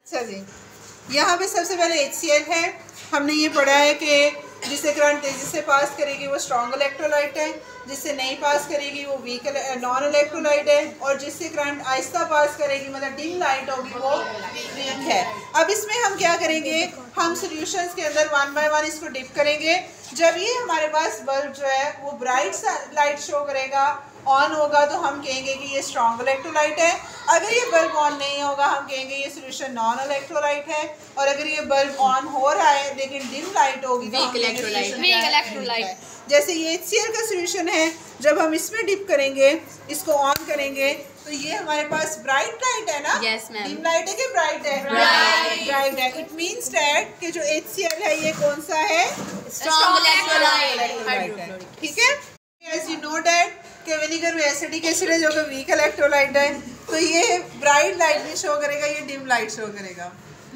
अच्छा जी, यहाँ पे सबसे पहले HCl है। हमने ये पढ़ा है कि जिससे करंट तेजी से पास करेगी वो स्ट्रॉन्ग इलेक्ट्रोलाइट है, जिससे नहीं पास करेगी वो वीक नॉन इलेक्ट्रोलाइट है, और जिससे करंट आहिस्ता पास करेगी मतलब डिम लाइट होगी वो वीक है। अब इसमें हम क्या करेंगे, हम सॉल्यूशंस के अंदर वन बाय वन इसको डिप करेंगे। जब ये हमारे पास बल्ब जो है वो ब्राइट लाइट शो करेगा, ऑन होगा, तो हम कहेंगे कि ये स्ट्रॉन्ग इलेक्ट्रोलाइट है। अगर ये बल्ब ऑन नहीं होगा हम कहेंगे ये सॉल्यूशन नॉन इलेक्ट्रोलाइट है। और अगर ये बल्ब ऑन हो रहा है लेकिन डिम लाइट होगी तो वीक इलेक्ट्रोलाइट। जैसे ये HCl का सॉल्यूशन है, जब हम इसमें डिप करेंगे, इसको ऑन करेंगे, तो ये हमारे पास ब्राइट लाइट है ना। Yes ma'am. डिम लाइट है कि ब्राइट है? ब्राइट है। इट मींस दैट कि जो HCl है ये कौन सा है? स्ट्रॉन्ग इलेक्ट्रोलाइट है। ठीक है। एज यू नो दैट कि विनेगर में एसिडिक एसिड है जो कि वीक इलेक्ट्रोलाइट है, तो ये ब्राइट लाइट भी शो करेगा, ये डिम लाइट शो करेगा।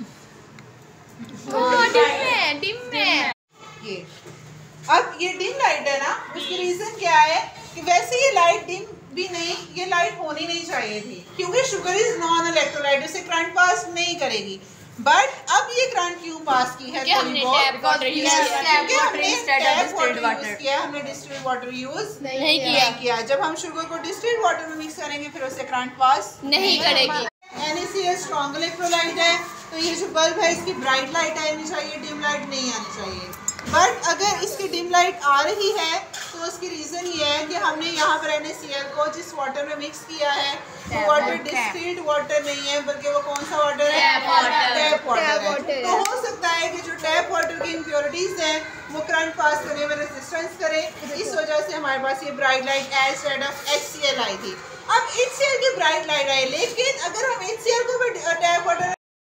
डिम में ये अब ये डिम लाइट है ना, उसकी रीजन क्या है कि वैसे ये लाइट डिम भी नहीं, ये लाइट होनी नहीं चाहिए थी क्योंकि शुगर इज नॉन इलेक्ट्रोलाइट, उसे करंट पास नहीं करेगी। बट अब ये करंट क्यों पास की है? हमने टैप वाटर यूज किया, हमने डिस्टिल्ड वाटर यूज नहीं किया। जब हम शुगर को डिस्टिल्ड वाटर में मिक्स करेंगे फिर उसे करंट पास नहीं करेगी। NaCl स्ट्रॉन्ग इलेक्ट्रोलाइट है, तो ये जो बल्ब है इसकी ब्राइट लाइट आनी चाहिए, डिम लाइट नहीं आनी चाहिए। बट अगर इसकी डिम लाइट आ रही है तो उसकी रीज़न ये है कि हमने यहाँ पर NaCl को जिस वाटर में मिक्स किया है वो वाटर डिस्टिल्ड वाटर नहीं है, बल्कि वो कौन सा वाटर है? Tap water. तो हो सकता है कि जो टैप वाटर की इम्प्योरिटीज़ हैं वो करंट पास करने में रेजिस्टेंस करे, इस वजह से हमारे पास ये bright light instead of HCl आई थी। अब HCl की ब्राइट लाइट आई, लेकिन अगर हम HCl को भी टैप वाटर